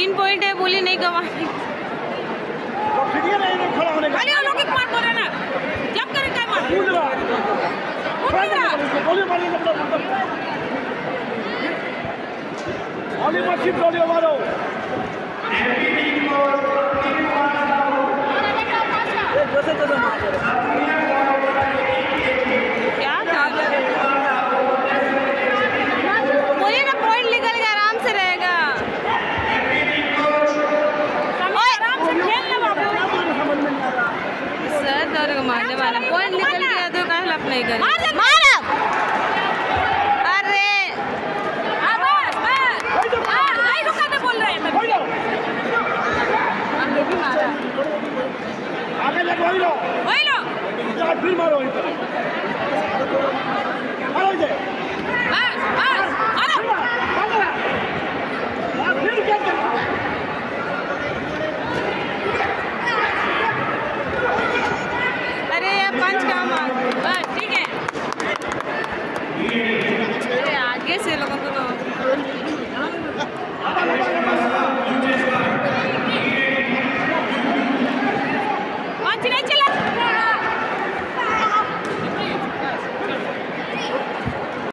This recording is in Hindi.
3 पॉइंट है, बोली नहीं गवाने। अरे अलौकिक मार दो ना, जब करे क्या मार कूद रहा गोली मारने का बड़ा ओली मशीन गोली मारो क्या बोलिए ना, पॉइंट निकल गया, आराम से रहेगा। आराम से खेलना बाबू, सर दौड़ को मारने वाला, पॉइंट निकल गया तो क्या हेल्प नहीं करे। अरे बोल रहे हैं आगे लग वही लो फिर मारो मारो जे अरे ये पंच का मार, ठीक है। अरे आगे से लोगों को